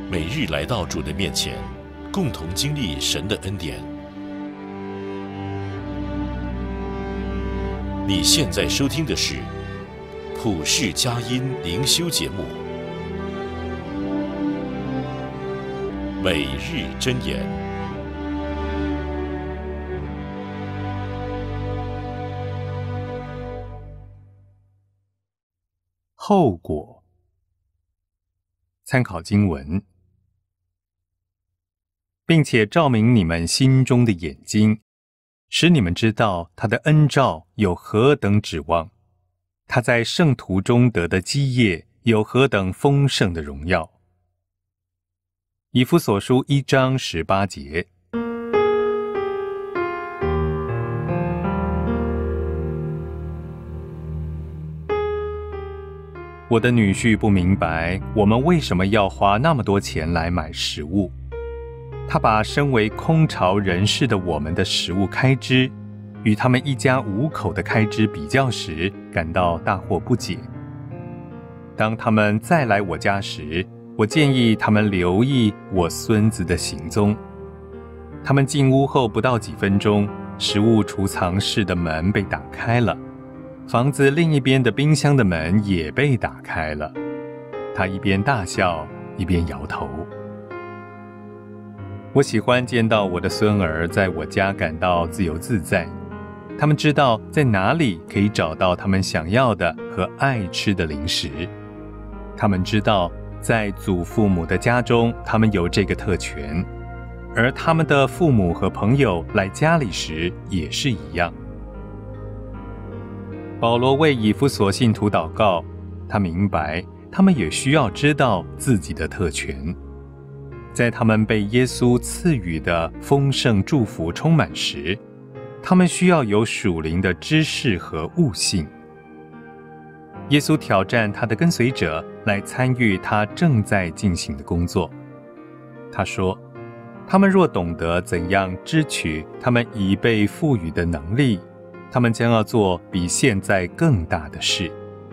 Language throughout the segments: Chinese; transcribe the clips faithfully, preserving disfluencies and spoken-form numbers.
每日来到主的面前，共同经历神的恩典。你现在收听的是普世佳音灵修节目，每日箴言。 后果。参考经文，并且照明你们心中的眼睛，使你们知道他的恩召有何等指望，他在圣徒中得的基业有何等丰盛的荣耀。以弗所书一章十八节。我的女婿不明白我们为什么要花那么多钱来买食物。他把身为空巢人士的我们的食物开支与他们一家五口的开支比较时，感到大惑不解。当他们再来我家时，我建议他们留意我孙子的行踪。他们进屋后不到几分钟，食物储藏室的门被打开了，房子另一边的冰箱的门也被打开了。他一边大笑，一边摇头。我喜欢见到我的孙儿在我家感到自由自在。他们知道在哪里可以找到他们想要的和爱吃的零食。他们知道在祖父母的家中，他们有这个特权，而他们的父母和朋友来家里时也是一样。保罗为以弗所信徒祷告，他明白他们也需要知道自己的特权。在他们被耶稣赐予的丰盛祝福充满时，他们需要有属灵的知识和悟性。耶稣挑战他的跟随者来参与他正在进行的工作。他说，他们若懂得怎样支取他们已被赋予的能力，他们将要做比现在更大的事。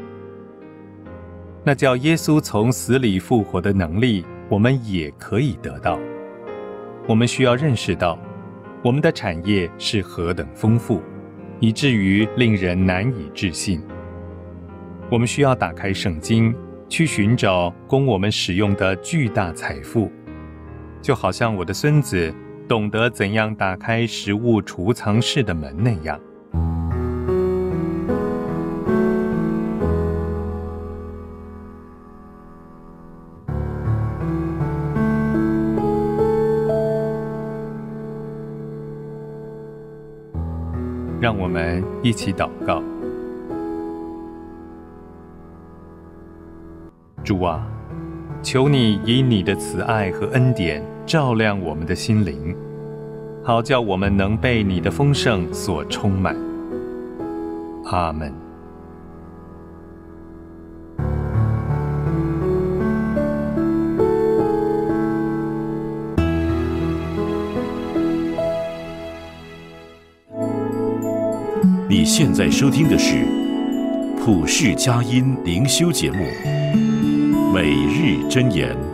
那叫耶稣从死里复活的能力，我们也可以得到。我们需要认识到，我们的产业是何等丰富，以至于令人难以置信。我们需要打开圣经，去寻找供我们使用的巨大财富，就好像我的孙子懂得怎样打开食物储藏室的门那样。让我们一起祷告。主啊，求你以你的慈爱和恩典照亮我们的心灵，好叫我们能被你的丰盛所充满。阿们。 你现在收听的是普世佳音灵修节目，每日箴言。